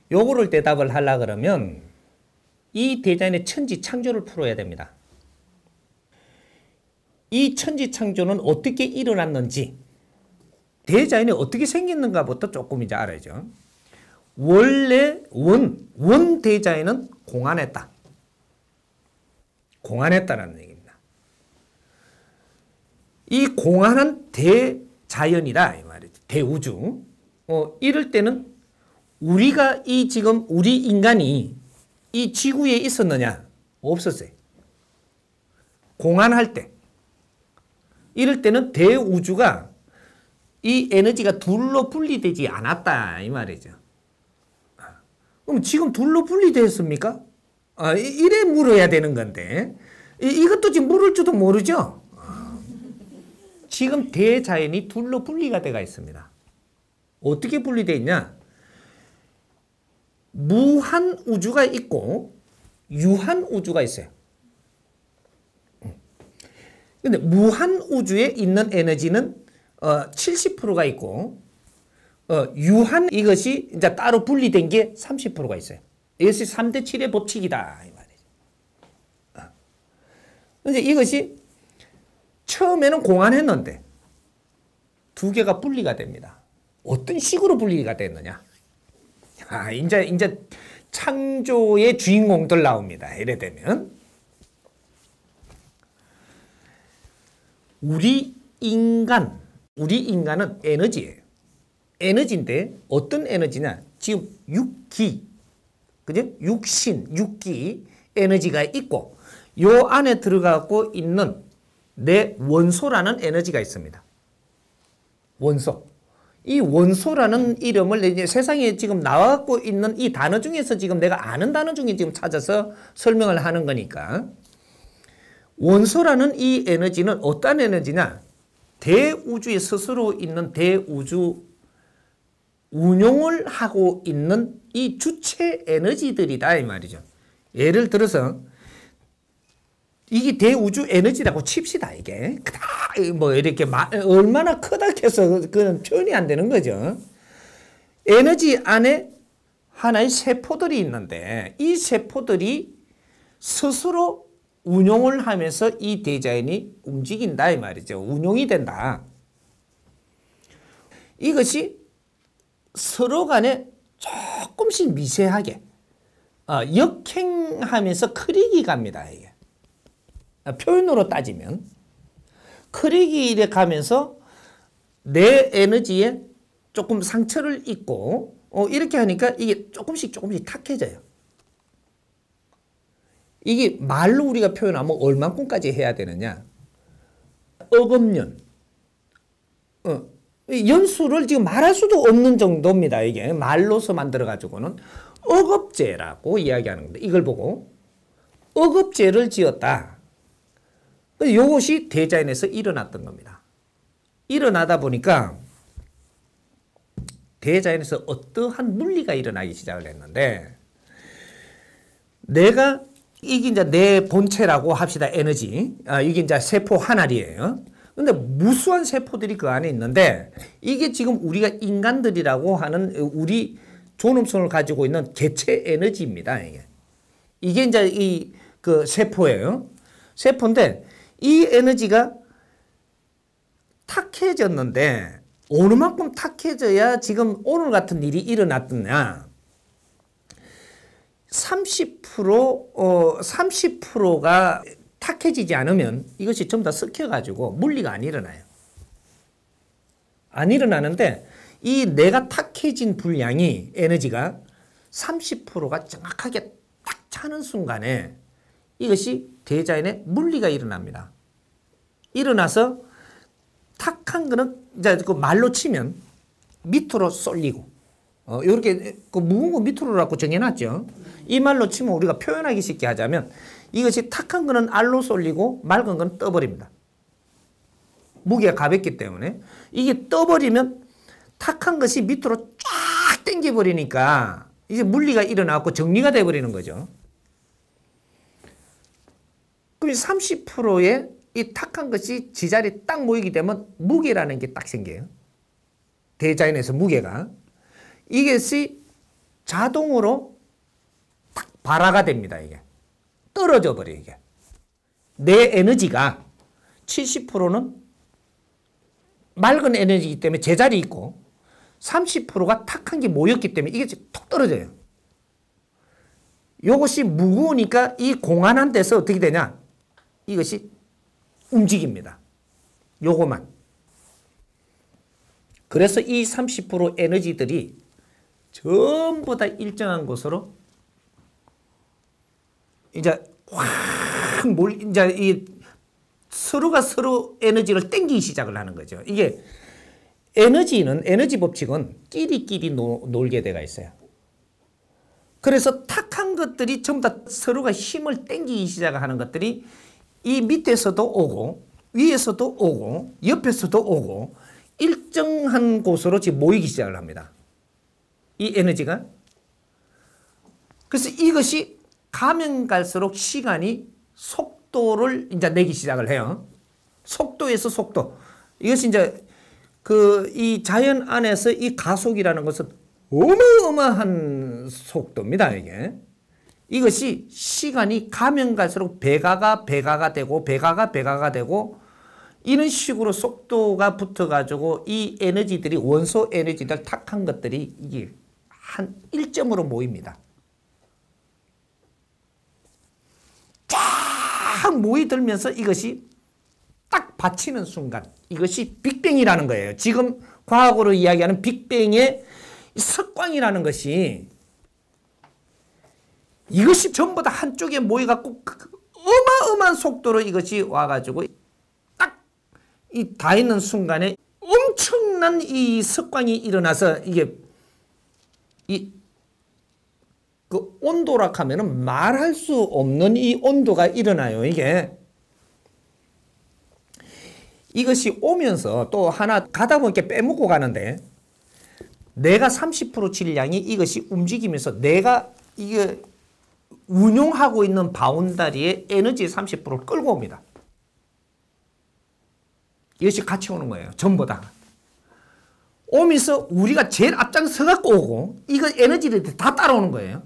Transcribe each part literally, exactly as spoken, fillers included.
요거를 대답을 하려 그러면 이 대자연의 천지 창조를 풀어야 됩니다. 이 천지 창조는 어떻게 일어났는지, 대자연이 어떻게 생겼는가부터 조금 이제 알아야죠. 원래 원, 원 대자연은 공안했다. 공안했다라는 얘기입니다. 이 공안은 대자연이다 이 말이죠. 대우주. 어, 이럴 때는 우리가 이 지금 우리 인간이 이 지구에 있었느냐? 없었어요. 공안할 때. 이럴 때는 대우주가 이 에너지가 둘로 분리되지 않았다 이 말이죠. 그럼 지금 둘로 분리되었습니까? 아, 이래 물어야 되는 건데 이, 이것도 지금 물을 줄도 모르죠. 지금 대자연이 둘로 분리가 되어 있습니다. 어떻게 분리되어 있냐? 무한 우주가 있고 유한 우주가 있어요. 근데 무한 우주에 있는 에너지는 어, 칠십 퍼센트가 있고 어, 유한 이것이 이제 따로 분리된 게 삼십 퍼센트가 있어요. 이것이 삼 대 칠의 법칙이다 이 말이죠. 어. 이제 이것이 처음에는 공안했는데 두 개가 분리가 됩니다. 어떤 식으로 분리가 됐느냐? 아, 이제 이제 창조의 주인공들 나옵니다. 이래 되면 우리 인간, 우리 인간은 에너지예요. 에너지인데 어떤 에너지냐? 지금 육기, 그죠? 육신, 육기 에너지가 있고 요 안에 들어가고 있는 내 원소라는 에너지가 있습니다. 원소. 이 원소라는 이름을 이제 세상에 지금 나와갖고 있는 이 단어 중에서 지금 내가 아는 단어 중에 지금 찾아서 설명을 하는 거니까 원소라는 이 에너지는 어떤 에너지냐? 대우주에 스스로 있는 대우주 운용을 하고 있는 이 주체 에너지들이다 이 말이죠. 예를 들어서 이게 대우주 에너지라고 칩시다 이게. 뭐 이렇게 얼마나 크다 해서 그건 표현이 안 되는 거죠. 에너지 안에 하나의 세포들이 있는데 이 세포들이 스스로 운용을 하면서 이 대자연이 움직인다 이 말이죠. 운용이 된다. 이것이 서로 간에 조금씩 미세하게 어, 역행하면서 크릭이 갑니다. 이게. 표현으로 따지면 크릭이 이렇게 가면서 내 에너지에 조금 상처를 입고 어, 이렇게 하니까 이게 조금씩 조금씩 탁해져요. 이게 말로 우리가 표현하면 얼만큼까지 해야 되느냐? 억억년. 어, 연수를 지금 말할 수도 없는 정도입니다. 이게 말로서 만들어가지고는 억업제라고 이야기하는 겁니다. 이걸 보고 억업제를 지었다. 이것이 대자연에서 일어났던 겁니다. 일어나다 보니까 대자연에서 어떠한 물리가 일어나기 시작을 했는데 내가 이게 이제 내 본체라고 합시다. 에너지. 아, 이게 이제 세포 하나리예요. 근데 무수한 세포들이 그 안에 있는데 이게 지금 우리가 인간들이라고 하는 우리 존엄성을 가지고 있는 개체 에너지입니다. 이게, 이게 이제 이 그 세포예요. 세포인데 이 에너지가 탁해졌는데 어느 만큼 탁해져야 지금 오늘 같은 일이 일어났느냐? 삼십 퍼센트, 어, 삼십 퍼센트가 탁해지지 않으면 이것이 전부 다 섞여가지고 물리가 안 일어나요. 안 일어나는데 이 내가 탁해진 분량이 에너지가 삼십 퍼센트가 정확하게 딱 차는 순간에 이것이 대자연의 물리가 일어납니다. 일어나서 탁한 거는 이제 그 말로 치면 밑으로 쏠리고 어, 이렇게 그 무거운 거 밑으로라고 정해놨죠. 이 말로 치면 우리가 표현하기 쉽게 하자면 이것이 탁한 거는 알로 쏠리고 맑은 건 떠버립니다. 무게가 가볍기 때문에 이게 떠버리면 탁한 것이 밑으로 쫙 당겨버리니까 이제 물리가 일어나고 정리가 돼버리는 거죠. 그럼 삼십 퍼센트의 이 탁한 것이 지자리에 딱 모이게 되면 무게라는 게 딱 생겨요. 대자연에서 무게가. 이것이 자동으로 딱 발화가 됩니다. 이게 떨어져 버려. 이게 내 에너지가 칠십 퍼센트는 맑은 에너지이기 때문에 제자리에 있고 삼십 퍼센트가 탁한 게 모였기 때문에 이게 톡 떨어져요. 이것이 무거우니까 이 공안한 데서 어떻게 되냐? 이것이 움직입니다. 요거만. 그래서 이 삼십 퍼센트 에너지들이 전부 다 일정한 곳으로 이제 확 몰, 이제 이 서로가 서로 에너지를 땡기기 시작을 하는 거죠. 이게 에너지는, 에너지 법칙은 끼리끼리 노, 놀게 돼가 있어요. 그래서 탁한 것들이 전부 다 서로가 힘을 땡기기 시작하는 것들이 이 밑에서도 오고 위에서도 오고 옆에서도 오고 일정한 곳으로 지금 모이기 시작을 합니다. 이 에너지가. 그래서 이것이 가면 갈수록 시간이 속도를 이제 내기 시작을 해요. 속도에서 속도. 이것이 이제 그 이 자연 안에서 이 가속이라는 것은 어마어마한 속도입니다. 이게. 이것이 시간이 가면 갈수록 배가가 배가가 되고 배가가 배가가 되고 이런 식으로 속도가 붙어가지고 이 에너지들이 원소 에너지들 탁한 것들이 이게 한 일점으로 모입니다. 쫙 모이들면서 이것이 딱 받치는 순간 이것이 빅뱅이라는 거예요. 지금 과학으로 이야기하는 빅뱅의 석광이라는 것이 이것이 전부 다 한쪽에 모여갖고 어마어마한 속도로 이것이 와가지고 딱 이 다 있는 순간에 엄청난 이 석광이 일어나서 이게 이 그 온도라 하면은 말할 수 없는 이 온도가 일어나요. 이게 이것이 오면서 또 하나 가다 보니까 빼먹고 가는데 내가 삼십 퍼센트 질량이 이것이 움직이면서 내가 이게 운용하고 있는 바운다리에 에너지 삼십 퍼센트를 끌고 옵니다. 이것이 같이 오는 거예요. 전부 다. 오면서 우리가 제일 앞장서 갖고 오고 이거 에너지를 다 따라오는 거예요.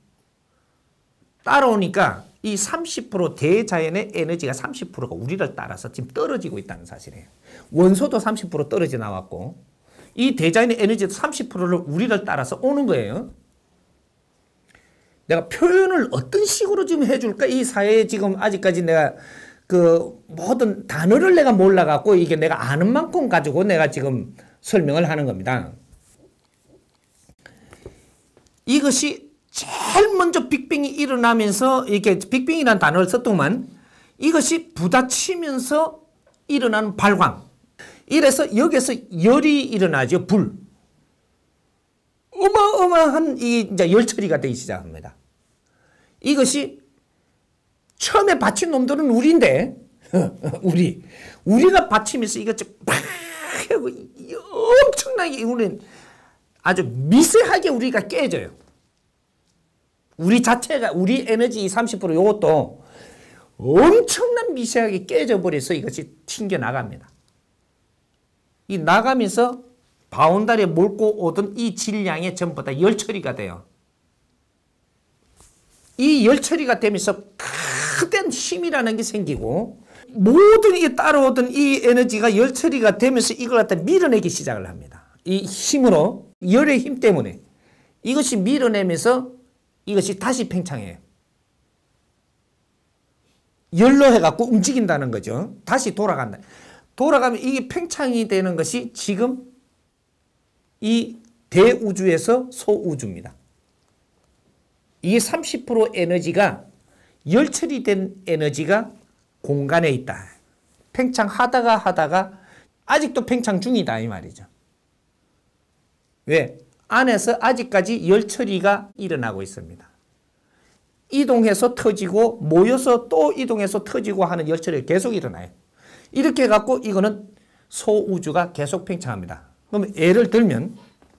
따라오니까 이 삼십 퍼센트 대자연의 에너지가 삼십 퍼센트가 우리를 따라서 지금 떨어지고 있다는 사실이에요. 원소도 삼십 퍼센트 떨어져 나왔고 이 대자연의 에너지도 삼십 퍼센트를 우리를 따라서 오는 거예요. 내가 표현을 어떤 식으로 지금 해줄까? 이 사회에 지금 아직까지 내가 그 모든 단어를 내가 몰라갖고 이게 내가 아는 만큼 가지고 내가 지금 설명을 하는 겁니다. 이것이 제일 먼저 빅뱅이 일어나면서 이렇게 빅뱅이라는 단어를 썼더만 이것이 부딪히면서 일어나는 발광. 이래서 여기서 열이 일어나죠. 불. 어마어마한 이 이제 열 처리가 되기 시작합니다. 이것이 처음에 받친 놈들은 우리인데 우리 우리가 받치면서 이것 막 하고 엄청나게 우리는 아주 미세하게 우리가 깨져요. 우리 자체가 우리 에너지 삼십 퍼센트 이것도 엄청난 미세하게 깨져 버려서 이것이 튕겨 나갑니다. 이 나가면서 바운다리에 몰고 오던 이 질량에 전부 다 열 처리가 돼요. 이 열 처리가 되면서 크된 힘이라는 게 생기고 모든 이 따라오던 이 에너지가 열 처리가 되면서 이걸 갖다 밀어내기 시작을 합니다. 이 힘으로 열의 힘 때문에 이것이 밀어내면서 이것이 다시 팽창해요. 열로 해갖고 움직인다는 거죠. 다시 돌아간다. 돌아가면 이게 팽창이 되는 것이 지금 이 대우주에서 소우주입니다. 이게 삼십 퍼센트 에너지가 열 처리된 에너지가 공간에 있다. 팽창하다가 하다가 아직도 팽창 중이다 이 말이죠. 왜? 안에서 아직까지 열 처리가 일어나고 있습니다. 이동해서 터지고 모여서 또 이동해서 터지고 하는 열 처리가 계속 일어나요. 이렇게 해갖고 이거는 소우주가 계속 팽창합니다. 그러면 예를 들면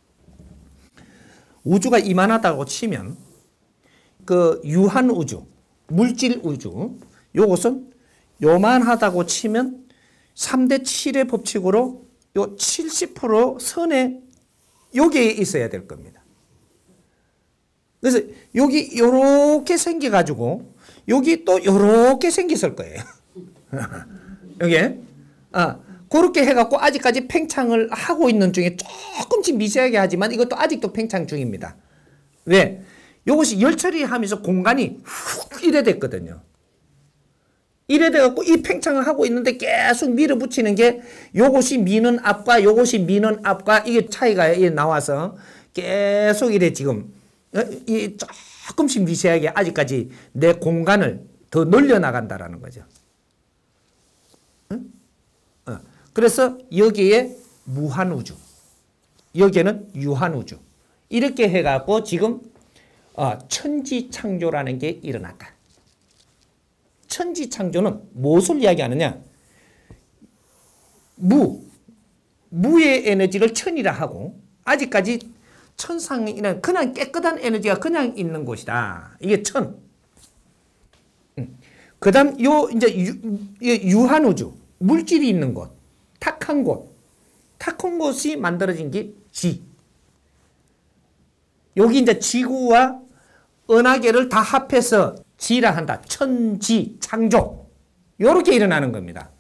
우주가 이만하다고 치면 그 유한우주, 물질우주 요것은 요만하다고 치면 삼 대 칠의 법칙으로 요 칠십 퍼센트 선에 여기에 있어야 될 겁니다. 그래서 여기 요렇게 생겨가지고 여기 또 요렇게 생겼을 거예요. 여기. 아, 그렇게 해갖고 아직까지 팽창을 하고 있는 중에 조금씩 미세하게 하지만 이것도 아직도 팽창 중입니다. 왜? 이것이 열 처리하면서 공간이 훅 이래 됐거든요. 이래 돼갖고 이 팽창을 하고 있는데 계속 밀어붙이는 게 요것이 미는 앞과 요것이 미는 앞과 이게 차이가 나와서 계속 이래 지금 이 조금씩 미세하게 아직까지 내 공간을 더 늘려나간다라는 거죠. 응? 어. 그래서 여기에 무한우주, 여기에는 유한우주 이렇게 해갖고 지금 어, 천지창조라는 게 일어났다. 천지창조는 무엇을 이야기하느냐? 무, 무의 에너지를 천이라 하고 아직까지 천상이는 그냥 깨끗한 에너지가 그냥 있는 곳이다. 이게 천. 그 다음 요 이제 유, 유한우주, 물질이 있는 곳, 탁한 곳, 탁한 곳이 만들어진 게 지. 여기 이제 지구와 은하계를 다 합해서 지라 한다. 천지 창조. 요렇게 일어나는 겁니다.